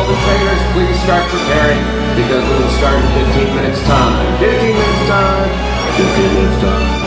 the trainers, please start preparing because we will start in 15 minutes time. 15 minutes time. 15 minutes time.